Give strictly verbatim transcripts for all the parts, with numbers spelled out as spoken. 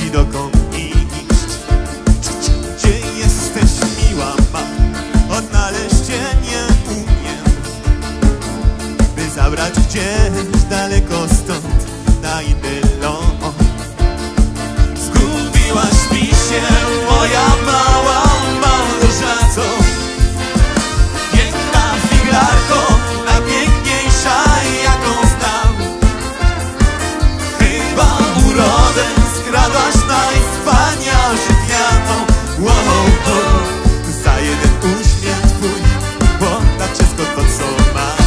wiedzieli dokąd iść. Gdzie jesteś, miła ma? Odnaleźć cię nie umiem, by zabrać gdzieś daleko stąd, na inny ląd. Zgubiłaś mi się, moja mała Małgorzato, piękna figlarko, najpiękniejsza jaką znam. Chyba urodę skradłaś najwspanialszym kwiatom. Wow, wow, za jeden uśmiech twój oddam wszystko to, co mam.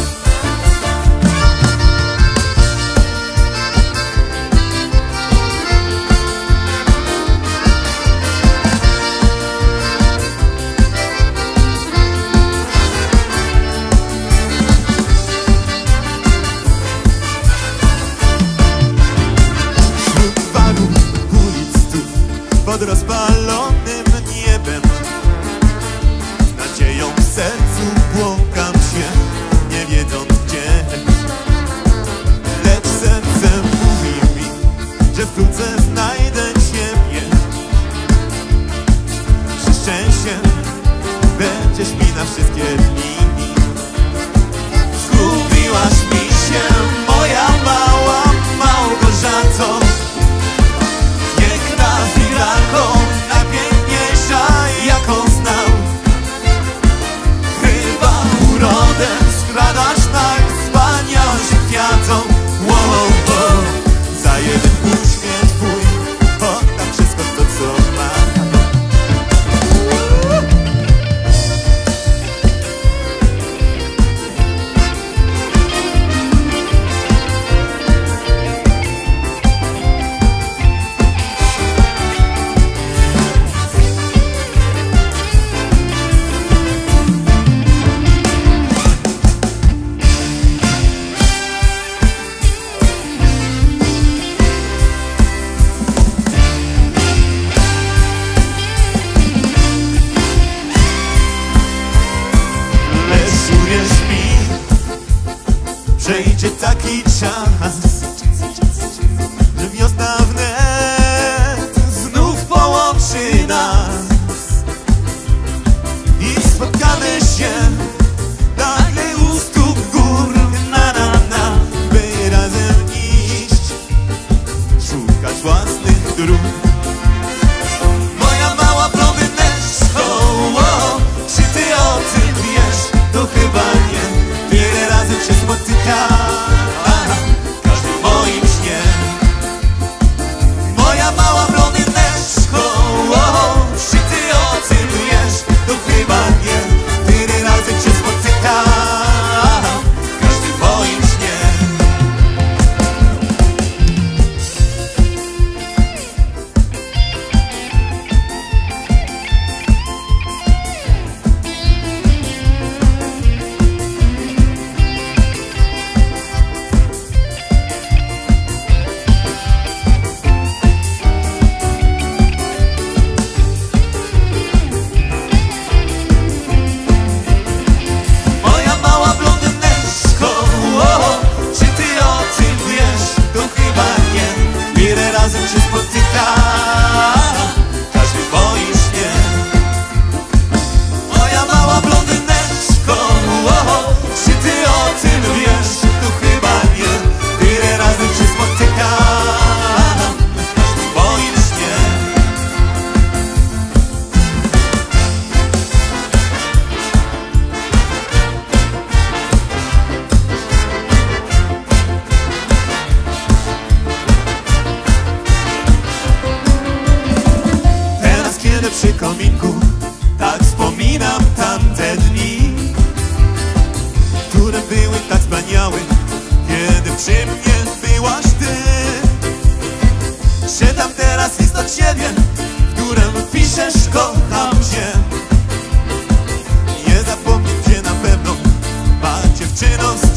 Pod rozpalonym niebem, z nadzieją w sercu błąkam się, nie wiedząc gdzie. Lecz serce mówi mi, że wkrótce znajdę ciebie. Że szczęście będziesz mi na wszystkie dni. Zgubiłaś mi się, moja mała Małgorzato, najpiękniejsza jaką znam. Chyba urodę skradasz najwspanialszym kwiatom. Wow, wow, za jeden uśmiech twój oddam wszystko to, co mam. Przejdzie taki czas, że wiosna wnet znów połączy nas i spotkamy się nagle u stóp gór, na na na, by razem iść, szukać własnych dróg. Moja mała blondyneczko, oh, czy ty o tym wiesz? To chyba nie. Wiele razy się spotyka każdy w moim śnie. Moja mała blondyneczko, oh, czy ty o tym wiesz? To chyba nie. Wiele razy się spotyka każdy w moim śnie. Razem się spotyka każdy w moim śnie. Moja mała blondyneczko, oh, czy ty o tym wiesz? To chyba nie. Wiele razy się spotyka każdy w moim śnie. Przy kominku tak wspominam tamte dni, które były tak wspaniałe, kiedy przy mnie byłaś ty. Czytam teraz list od ciebie, w którym piszesz: kocham cię. Nie zapomnij cię na pewno, ma dziewczyno z